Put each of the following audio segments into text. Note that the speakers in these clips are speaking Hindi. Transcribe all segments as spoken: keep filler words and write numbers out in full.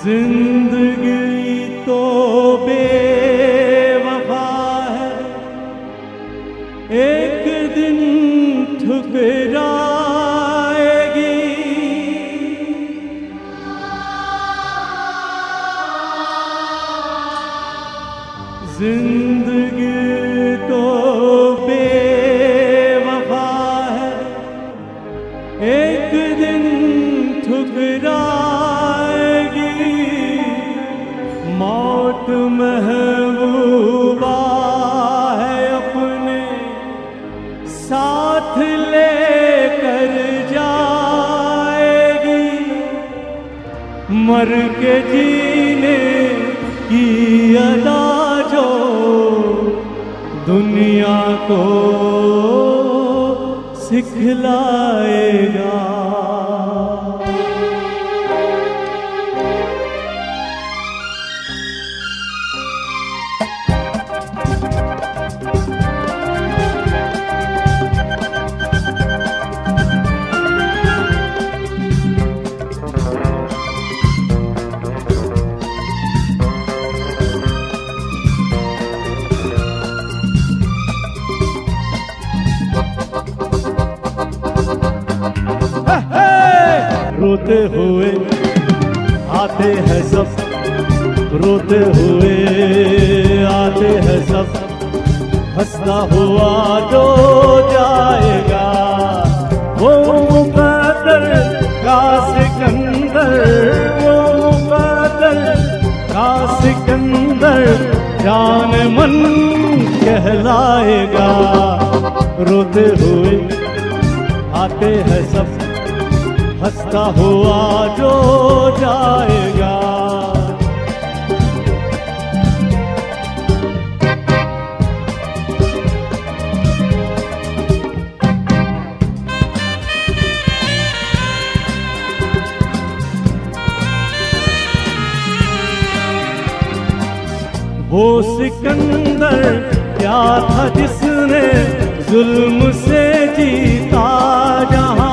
जिंदगी तो बेवफा है, एक दिन ठुकराएगी। जिंदगी तो बेवफा है, एक दिन ठुकराएगी। मौत महबूबा है, अपने साथ लेकर जाएगी। मर के जीने की अदा जो दुनिया को सिखलाएगा। रोते हुए आते हैं सब, रोते हुए आते हैं सब, हंसता हुआ जो जाएगा वो मुकद्दर का सिकंदर, वो मुकद्दर का सिकंदर जान मन कहलाएगा। रोते हुए आते हैं सब, हंसता हुआ जो जाएगा। वो सिकंदर क्या था जिसने जुल्म से जीता जहां।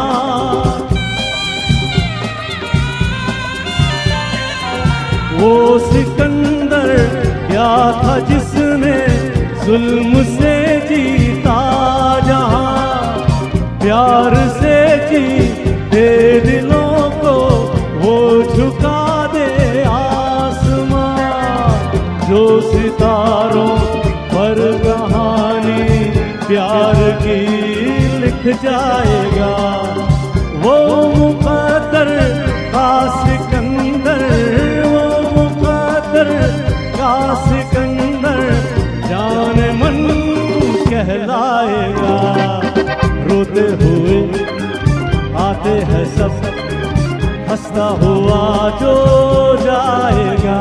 वो सिकंदर क्या था जिसने जुल्म से जीता जहां। प्यार से जीते दिलों को वो झुका दे आसमां। जो सितारों पर कहानी प्यार की लिख जाएगा वो मुकद्दर का सिकंदर, का सिकंदर जान मन कहलाएगा। रोते हुए आते हैं सब, हंसता हुआ जो जाएगा।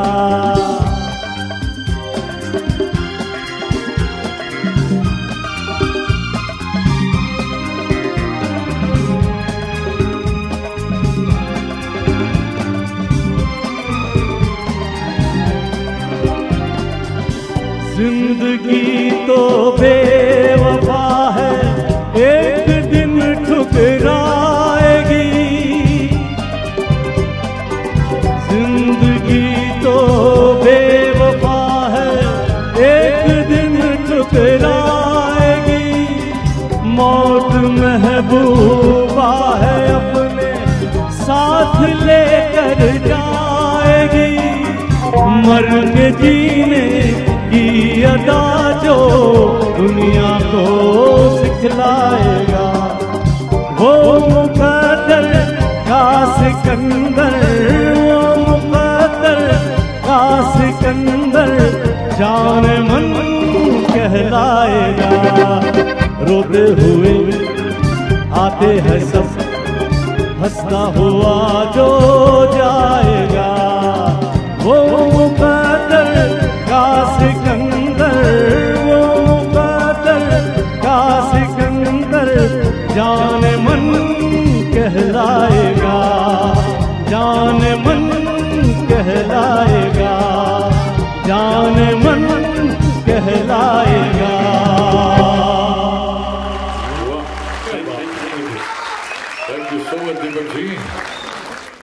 जिंदगी तो बेवफा है, एक दिन ठुकराएगी। जिंदगी तो बेवफा है, एक दिन ठुकराएगी। मौत महबूबा है, अपने साथ लेकर जाएगी। मर के जीने की अदा जो दुनिया को सिखलाएगा वो मुकद्दर का सिकंदर, वो मुकद्दर का सिकंदर जान मन कहलाएगा। रोते हुए आते हैं सब, हंसता हुआ जो जाएगा वो मुकद्दर का सिकंदर, वो मुकद्दर का सिकंदर जान मन कहलाएगा। जान मन कहलाएगा, जान मन कहलाएगा। Thank you so much, Deepak ji.